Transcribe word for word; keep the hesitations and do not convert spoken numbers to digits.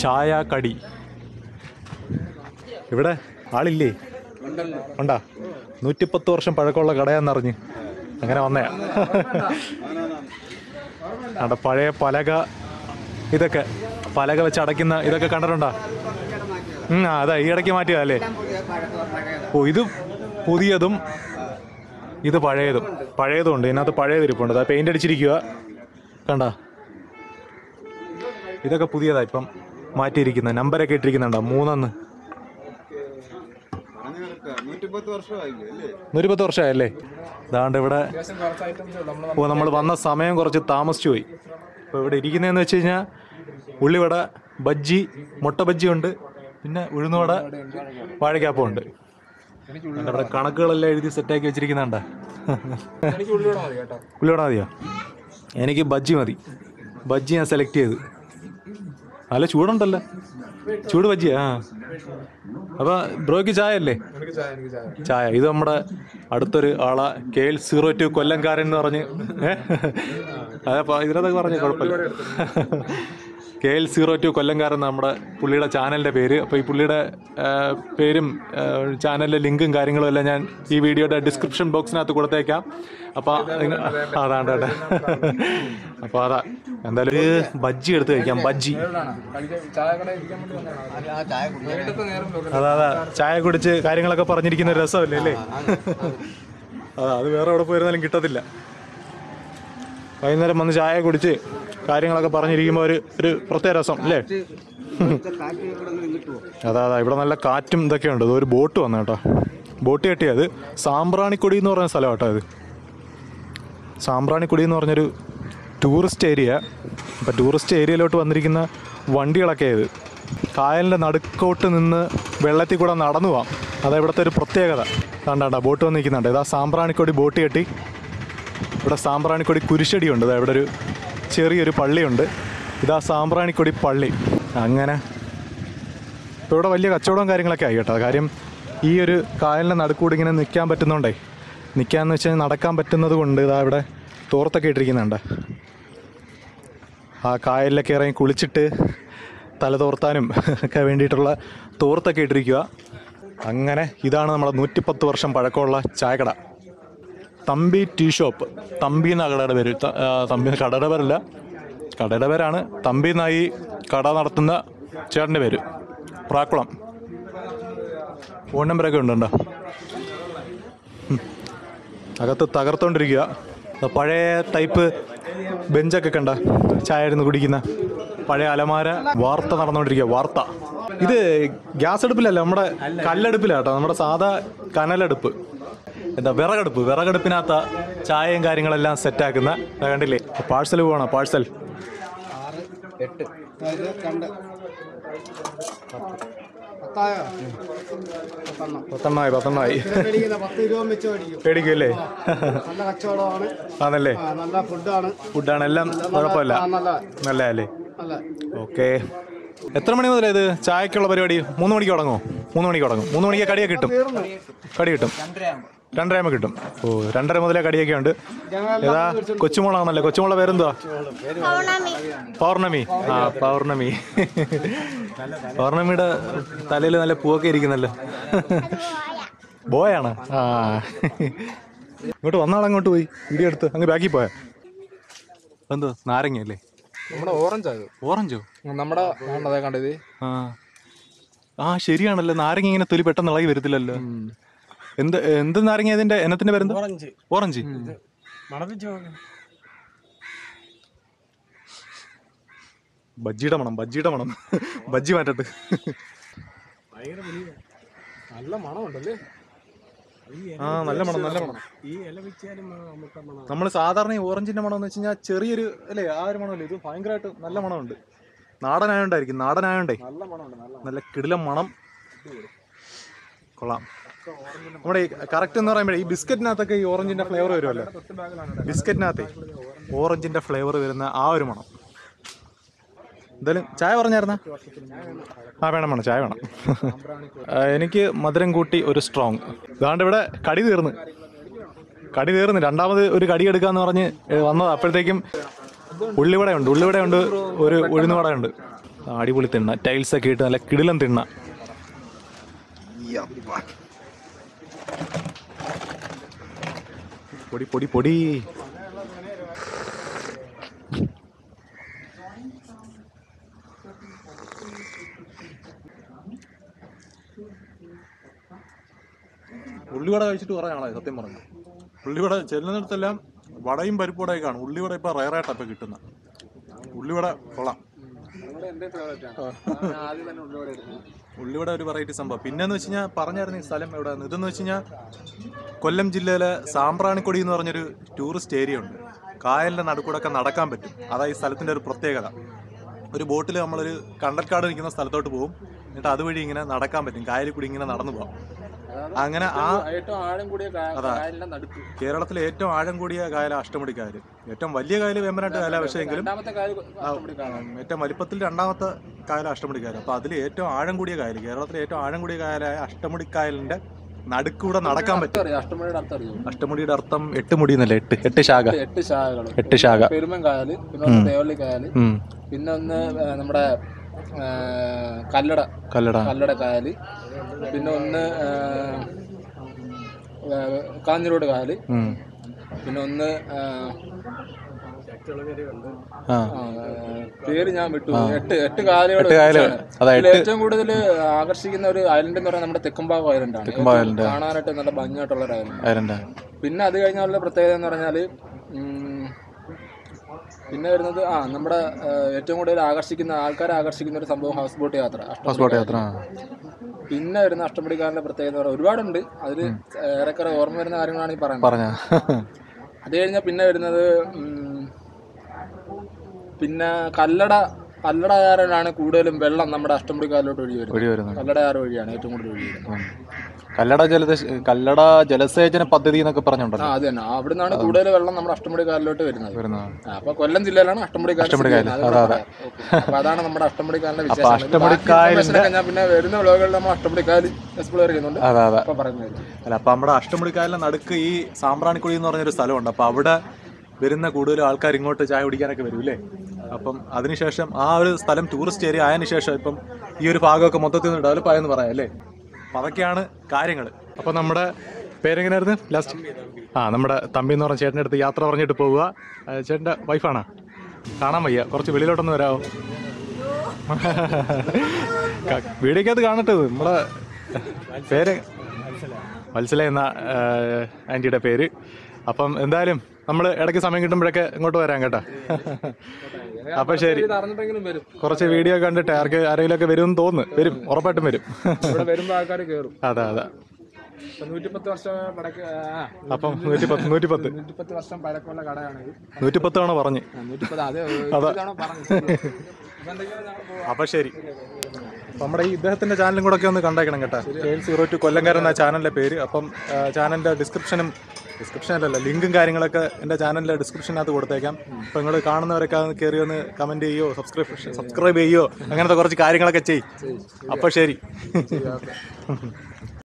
ചായ കടി. ഇവിടെ ആളില്ലേ? ഉണ്ടാ? നൂറ്റിപ്പത്ത് വർഷം പഴക്കമുള്ള കടയാന്നറിഞ്ഞ് അങ്ങനെ വന്നയാ. അവിടെ പഴയ പലക, ഇതൊക്കെ പലക വെച്ച് അടയ്ക്കുന്ന ഇതൊക്കെ കണ്ടിട്ടുണ്ടോ? ആ അതാ ഈ ഇടയ്ക്ക് മാറ്റിയതല്ലേ? ഓ, ഇത് പുതിയതും ഇത് പഴയതും. പഴയതും ഉണ്ട്, ഇതിനകത്ത് പഴയതിരിപ്പുണ്ട്. അത് പെയിൻ്റ് അടിച്ചിരിക്കുക കണ്ട. ഇതൊക്കെ പുതിയതാ ഇപ്പം മാറ്റിയിരിക്കുന്നത്. നമ്പരൊക്കെ ഇട്ടിരിക്കുന്നുണ്ടോ? മൂന്നെന്ന്. നൂറ്റിപ്പത്ത് വർഷമായല്ലേ? ഇതാണ്ട് ഇവിടെ. ഓ, നമ്മൾ വന്ന സമയം കുറച്ച് താമസിച്ചു പോയി. ഇപ്പോൾ ഇവിടെ ഇരിക്കുന്നതെന്ന് വെച്ച് കഴിഞ്ഞാൽ ഉള്ളിവട, ബജ്ജി, മുട്ട ബജ്ജി ഉണ്ട്, പിന്നെ ഉഴുന്നുവട, വാഴക്കാപ്പം ഉണ്ട്. അവിടെ കണക്കുകളെല്ലാം എഴുതി സെറ്റാക്കി വെച്ചിരിക്കുന്നുണ്ട. ഉള്ളിവട മതിയോ? എനിക്ക് ബജ്ജി മതി. ബജ്ജി ഞാൻ സെലക്ട് ചെയ്ത്. നല്ല ചൂടുണ്ടല്ലോ, ചൂട് ബജ്ജിയാ. ആ അപ്പോൾ ബ്രോയ്ക്ക് ചായ അല്ലേ? ചായ. ഇത് നമ്മുടെ അടുത്തൊരു ആളാ, കെ എൽ സീറോ ടു കൊല്ലംകാരൻ എന്ന് പറഞ്ഞ്. അതപ്പോൾ ഇതിനകത്തൊക്കെ പറഞ്ഞ് കുഴപ്പമില്ല. കെ എൽ സീറോ ടു കൊല്ലംകാരൻ നമ്മുടെ പുള്ളിയുടെ ചാനലിൻ്റെ പേര്. അപ്പോൾ ഈ പുള്ളിയുടെ പേരും ചാനലിലെ ലിങ്കും കാര്യങ്ങളും എല്ലാം ഞാൻ ഈ വീഡിയോയുടെ ഡിസ്ക്രിപ്ഷൻ ബോക്സിനകത്ത് കൊടുത്തേക്കാം. അപ്പോൾ അതാണ്ട് കേട്ടെ. അപ്പോൾ അതാ എന്തായാലും ഒരു ബജ്ജി എടുത്ത് കഴിക്കാം. ബജ്ജി. അതാ അതാ ചായ കുടിച്ച് കാര്യങ്ങളൊക്കെ പറഞ്ഞിരിക്കുന്ന ഒരു രസമല്ലേ അല്ലേ? അതാ, അത് വേറെ എവിടെ പോയിരുന്നാലും കിട്ടത്തില്ല. വൈകുന്നേരം വന്ന് ചായ കുടിച്ച് കാര്യങ്ങളൊക്കെ പറഞ്ഞിരിക്കുമ്പോൾ ഒരു ഒരു പ്രത്യേക രസം അല്ലേ? അതാ അതാ ഇവിടെ നല്ല കാറ്റും ഇതൊക്കെ ഉണ്ട്. ഒരു ബോട്ട് വന്നു കേട്ടോ. ബോട്ട് കെട്ടിയത് സാമ്പ്രാണിക്കൊടി എന്ന് പറഞ്ഞ സ്ഥലം കേട്ടോ. ഇത് സാമ്പ്രാണിക്കൊടി എന്ന് പറഞ്ഞൊരു ടൂറിസ്റ്റ് ഏരിയ. അപ്പം ടൂറിസ്റ്റ് ഏരിയയിലോട്ട് വന്നിരിക്കുന്ന വണ്ടികളൊക്കെ ഇത് കായലിൻ്റെ നടുക്കോട്ട് നിന്ന് വെള്ളത്തിൽ കൂടെ നടന്നു പോവാം. അതാ ഇവിടുത്തെ ഒരു പ്രത്യേകത. കണ്ടാ ബോട്ട് വന്ന് നിൽക്കുന്നുണ്ട്. ഇതാ സാമ്പ്രാണിക്കൊടി ബോട്ട് കെട്ടി. ഇവിടെ സാമ്പ്രാണിക്കൊടി കുരിശടിയുണ്ട്. ഇതാ ഇവിടെ ഒരു ചെറിയൊരു പള്ളിയുണ്ട്. ഇതാ സാമ്പ്രാണിക്കൊടി പള്ളി. അങ്ങനെ ഇപ്പോൾ ഇവിടെ വലിയ കച്ചവടവും കാര്യങ്ങളൊക്കെ ആയി കേട്ടോ. കാര്യം ഈ ഒരു കായലിൻ്റെ നടുക്കൂടി ഇങ്ങനെ നിൽക്കാൻ പറ്റുന്നുണ്ടേ. നിൽക്കാമെന്ന് വെച്ചാൽ നടക്കാൻ പറ്റുന്നത് കൊണ്ട് ഇതാ ഇവിടെ തോർത്തൊക്കെ ഇട്ടിരിക്കുന്നുണ്ട്. ആ കായലിലൊക്കെ ഇറങ്ങി കുളിച്ചിട്ട് തല തോർത്താനും ഒക്കെ വേണ്ടിയിട്ടുള്ള തോർത്തൊക്കെ ഇട്ടിരിക്കുക. അങ്ങനെ ഇതാണ് നമ്മുടെ നൂറ്റിപ്പത്ത് വർഷം പഴക്കമുള്ള ചായക്കട. Thampi tea shop. തമ്പി എന്നാണ് കടയുടെ പേര്. തമ്പി കടയുടെ പേരല്ല, കടയുടെ പേരാണ്. തമ്പി എന്നായി കട നടത്തുന്ന ചേട്ടൻ്റെ പേര്. പ്രാക്കുളം. ഫോൺ നമ്പറൊക്കെ ഉണ്ടോ? അകത്ത് തകർത്തോണ്ടിരിക്കുക. പഴയ ടൈപ്പ് ബെഞ്ചൊക്കെ കണ്ട ചായ ഇരുന്ന് കുടിക്കുന്ന പഴയ അലമാര. വാർത്ത നടന്നുകൊണ്ടിരിക്കുക. വാർത്ത. ഇത് ഗ്യാസ് അടുപ്പിലല്ല, നമ്മുടെ കല്ലടുപ്പിലാട്ടോ. നമ്മുടെ സാധാ കനലടുപ്പ്, എന്താ വിറകടുപ്പ്. വിറകടുപ്പിനകത്ത ചായയും കാര്യങ്ങളെല്ലാം സെറ്റാക്കുന്ന കണ്ടില്ലേ? പാഴ്സൽ പോകണം. പാഴ്സൽ പത്തെണ്ണമായി പത്തെണ്ണമായി പേടിക്കുമല്ലേ? ആണല്ലേ? ഫുഡാണ് എല്ലാം കുഴപ്പമില്ല. നല്ല അല്ലേ? ഓക്കെ. എത്ര മണി മുതലേ ഇത് ചായക്കുള്ള പരിപാടി? മൂന്ന് മണിക്ക് തുടങ്ങുമോ? മൂന്ന് മണിക്ക് തുടങ്ങും. മൂന്ന് മണിക്ക് കടിയൊക്കെ കിട്ടും. കടി കിട്ടും രണ്ടരയാകുമ്പോൾ കിട്ടും. ഓ, രണ്ടര മുതലേ കടിയൊക്കെ ഉണ്ട്. ഏതാ കൊച്ചുമോളാണല്ലേ? കൊച്ചുമോളെ പേരെന്തുവാ? പൗർണമി. ആ പൗർണമി. പൗർണമിയുടെ തലയിൽ നല്ല പൂവൊക്കെ ഇരിക്കുന്നല്ലോ. ബോയാണ്. ആ ഇങ്ങോട്ട് വന്നാളങ്ങോട്ട് പോയി വീഡിയോ എടുത്ത് അങ്ങ് ബാക്കി പോയാ. എന്തോ നാരങ്ങയല്ലേ? നമ്മുടെ ഓറഞ്ച്. ഓറഞ്ചോ? നമ്മുടെ കണ്ടത്. ആ ആ ശരിയാണല്ലോ. നാരങ്ങ ഇങ്ങനെ തൊലി പെട്ടെന്ന് ഇളകി വരത്തില്ലല്ലോ. എന്ത് എന്ത് നാരങ്ങ? ഇതിന്റെ എനത്തിന്റെ പേരെന്ത്? ഓറഞ്ച്. ബജ്ജിയുടെ മണം. ബജ്ജിയുടെ മണം. ബജ്ജി മാറ്റട്ട്. നല്ല മണമുണ്ടല്ലേ? ആ നല്ല മണം. നല്ല മണം. നമ്മൾ സാധാരണ ഈ ഓറഞ്ചിന്റെ മണം എന്ന് വെച്ച് കഴിഞ്ഞാൽ ചെറിയൊരു അല്ലേ ആ ഒരു മണമല്ലേ? ഇത് ഭയങ്കരമായിട്ട് നല്ല മണമുണ്ട്. നാടനായോണ്ടായിരിക്കും. നാടനായോണ്ടേ നല്ല കിടിലം മണം. കൊള്ളാം. നമ്മുടെ ഈ കറക്റ്റ് എന്ന് പറയുമ്പോഴേ ഈ ബിസ്ക്കറ്റിനകത്തൊക്കെ ഈ ഓറഞ്ചിന്റെ ഫ്ലേവർ വരുമല്ലോ. ബിസ്ക്കറ്റിനകത്തെ ഓറഞ്ചിന്റെ ഫ്ലേവർ വരുന്ന ആ ഒരു മണം. എന്തായാലും ചായ പറഞ്ഞായിരുന്ന? ആ വേണം വേണം ചായ വേണം. എനിക്ക് മധുരം കൂട്ടി ഒരു സ്ട്രോങ്. ഇതാണ്ട് ഇവിടെ കടി തീർന്ന് കടി തീർന്ന് രണ്ടാമത് ഒരു കടി എടുക്കാന്ന് പറഞ്ഞ് വന്നത്. അപ്പോഴത്തേക്കും ഉള്ളിവടയുണ്ട്. ഉള്ളിവടയുണ്ട്, ഒരു ഉഴുന്നുവടയുണ്ട്. അടിപൊളി തിണ്ണ, ടൈൽസൊക്കെ ഇട്ട് നല്ല കിടിലം തിണ്ണ. പൊടി പൊടി പൊടി. ഉള്ളിവട കഴിച്ചിട്ട് കുറേ ആളായി സത്യം പറഞ്ഞു. ഉള്ളിവട ചെല്ലുന്നിടത്തെല്ലാം വടയും പരിപ്പുവടയും കാണും. ഉള്ളിവട ഇപ്പോൾ റയറായിട്ടാണ് ഇപ്പോൾ കിട്ടുന്നത്. ഉള്ളിവട കൊള്ളാം. ഉള്ളിവട ഒരു വെറൈറ്റി സംഭവം. പിന്നെന്ന് വെച്ച് കഴിഞ്ഞാൽ പറഞ്ഞായിരുന്നു ഈ സ്ഥലം എവിടെയാണ് ഇതെന്ന് വെച്ച് കഴിഞ്ഞാൽ കൊല്ലം ജില്ലയിലെ സാമ്പ്രാണിക്കൊടി എന്ന് പറഞ്ഞൊരു ടൂറിസ്റ്റ് ഏരിയ ഉണ്ട്. കായലിൻ്റെ നടുക്കൂടൊക്കെ നടക്കാൻ പറ്റും. അതാ ഈ സ്ഥലത്തിൻ്റെ ഒരു പ്രത്യേകത. ഒരു ബോട്ടിൽ നമ്മളൊരു കണ്ടൽക്കാട് നിൽക്കുന്ന സ്ഥലത്തോട്ട് പോകും, എന്നിട്ട് അതുവഴി ഇങ്ങനെ നടക്കാൻ പറ്റും, കായലിൽ കൂടി ഇങ്ങനെ നടന്നു പോകാം. അങ്ങനെ ആ അതാ കേരളത്തിലെ ഏറ്റവും ആഴം കൂടിയ കായല അഷ്ടമുടി കായൽ. ഏറ്റവും വലിയ കായൽ വേമ്പനാട്ട് കായല, പക്ഷേ എങ്കിലും ഏറ്റവും വലിപ്പത്തിൽ രണ്ടാമത്തെ കായല അഷ്ടമുടി കായൽ. അപ്പോൾ അതിൽ ഏറ്റവും ആഴം കൂടിയ കായൽ, കേരളത്തിലെ ഏറ്റവും ആഴം കൂടിയ കായലായ അഷ്ടമുടി കായലിന്റെ നടുക്കൂടെ നടക്കാൻ പറ്റും. അഷ്ടമുടിയുടെ അർത്ഥം എട്ട് മുടി എന്നല്ലേ? എട്ട് എട്ട് ശാഖ എട്ട് ശാഖകൾ എട്ട് ശാഖ പെരുമൻകായല്, പിന്നെ ഒന്ന് നമ്മുടെ കല്ലട കല്ലട കല്ലട കായല്, പിന്നെ ഒന്ന് കാഞ്ഞിരോട് കായല്, പിന്നെ ഒന്ന് പേര് ഞാൻ വിട്ടു. എട്ട് എട്ട് കായലുകൾ. ഏറ്റവും കൂടുതൽ ആകർഷിക്കുന്ന ഒരു ഐലൻഡ് എന്ന് പറയുന്നത് നമ്മുടെ തെക്കുംഭാഗം ഐലൻഡാണ്. കാണാനായിട്ട് നല്ല ഭംഗിയായിട്ടുള്ള ഒരു ഐലൻഡ്. പിന്നെ അത് കഴിഞ്ഞാലുള്ള പ്രത്യേകത എന്ന് പറഞ്ഞാല് പിന്നെ വരുന്നത് ആ നമ്മുടെ ഏറ്റവും കൂടുതൽ ആകർഷിക്കുന്ന ആൾക്കാരെ ആകർഷിക്കുന്ന ഒരു സംഭവം ഹൗസ് ബോട്ട് യാത്ര. ഹൗസ് ബോട്ട് യാത്ര. പിന്നെ വരുന്ന അഷ്ടമുടിക്കാരന്റെ പ്രത്യേകത എന്ന് പറഞ്ഞാൽ ഒരുപാടുണ്ട്. അതിൽ ഏറെക്കുറെ ഓർമ്മ വരുന്ന കാര്യങ്ങളാണ് ഈ പറയുന്നത്. അത് കഴിഞ്ഞാൽ പിന്നെ വരുന്നത് പിന്നെ കല്ലട കല്ലടയാറിലാണ് കൂടുതലും വെള്ളം നമ്മുടെ അഷ്ടമുടിക്കായലിലോട്ട് ഒഴുകി വരുന്നത്. കല്ലടയാറ് വഴിയാണ് ഏറ്റവും കൂടുതൽ ഒഴുകി വരുന്നത്. കല്ലട ജല കല്ലട ജലസേചന പദ്ധതി എന്നൊക്കെ പറഞ്ഞുണ്ടല്ലോ. അത് തന്നെ. അവിടെ നിന്നാണ് കൂടുതൽ വെള്ളം നമ്മുടെ അഷ്ടമുടി കായലിലോട്ട് വരുന്നത്. അപ്പൊ കൊല്ലം ജില്ലയിലാണ് അഷ്ടമുടി കായൽ. അപ്പൊ അതാണ് നമ്മുടെ അഷ്ടമുടി കായലിന്റെ വിശേഷം. ഞാൻ പിന്നെ വരുന്ന വ്ലോഗുകളിൽ നമ്മൾ അഷ്ടമുടി കായൽ എക്സ്പ്ലോർ ചെയ്യുന്നുണ്ട്. അപ്പൊ പറയുന്നത് അല്ല അപ്പൊ നമ്മുടെ അഷ്ടമുടി കായലിന്റെ നടുക്ക് ഈ സാമ്പ്രാണിക്കുടി എന്ന് പറഞ്ഞൊരു സ്ഥലമുണ്ട്. അപ്പൊ അവിടെ വരുന്ന കൂടുതലും ആൾക്കാർ ഇങ്ങോട്ട് ചായ കുടിക്കാനൊക്കെ വരും അല്ലേ? അപ്പം അതിനുശേഷം ആ ഒരു സ്ഥലം ടൂറിസ്റ്റ് ഏരിയ ആയതിനു ശേഷം ഇപ്പം ഈ ഒരു ഭാഗമൊക്കെ മൊത്തത്തിൽ ഡെവലപ്പ് ആയെന്ന് പറയാം അല്ലേ? അപ്പം അതൊക്കെയാണ് കാര്യങ്ങൾ. അപ്പം നമ്മുടെ പേരെങ്ങനെയായിരുന്നു ലാസ്റ്റ്? ആ നമ്മുടെ തമ്പി എന്ന് പറഞ്ഞ ചേട്ടൻ്റെ അടുത്ത് യാത്ര പറഞ്ഞിട്ട് പോവുക. ചേട്ടൻ്റെ വൈഫാണോ? കാണാൻ വയ്യ, കുറച്ച് വെളിയിലോട്ടൊന്ന് വരാമോ? വീഡിയോക്കകത്ത് കാണട്ടെ. നമ്മുടെ പേര് വത്സല എന്ന ആൻറ്റിയുടെ പേര്. അപ്പം എന്തായാലും നമ്മൾ ഇടയ്ക്ക് സമയം കിട്ടുമ്പോഴൊക്കെ ഇങ്ങോട്ട് വരാം കേട്ടോ. അപ്പൊ ശരി. കുറച്ച് വീഡിയോ കണ്ടിട്ട് ആർക്ക് ആരെങ്കിലുമൊക്കെ വരുമെന്ന് തോന്നുന്നു. വരും, ഉറപ്പായിട്ടും വരും. അതെ അതെ. അപ്പം നൂറ്റിപ്പത്ത് നൂറ്റിപ്പത്ത് നൂറ്റിപ്പത്ത് വർഷം പഴക്കമുള്ള കടയാണ്. നൂറ്റിപ്പത്ത് തവണ പറഞ്ഞ്. അപ്പൊ ശരി. നമ്മുടെ ഈ ഇദ്ദേഹത്തിന്റെ ചാനലും കൂടെ ഒക്കെ ഒന്ന് കണ്ടേക്കണം കേട്ടോ. കെ എൽ സീറോ ടു കൊല്ലംകാരൻ എന്ന ചാനലിന്റെ പേര്. അപ്പം ചാനലിന്റെ ഡിസ്ക്രിപ്ഷനും ഡിസ്ക്രിപ്ഷൻ അല്ലല്ലോ ലിങ്കും കാര്യങ്ങളൊക്കെ എൻ്റെ ചാനലിൻ്റെ ഡിസ്ക്രിപ്ഷനകത്ത് കൊടുത്തേക്കാം. അപ്പോൾ നിങ്ങൾ കാണുന്നവരൊക്കെ കയറി ഒന്ന് കമൻറ്റ് ചെയ്യുമോ സബ്സ്ക്രൈബ് സബ്സ്ക്രൈബ് ചെയ്യുമോ അങ്ങനത്തെ കുറച്ച് കാര്യങ്ങളൊക്കെ ചെയ്യും. അപ്പോൾ ശരി.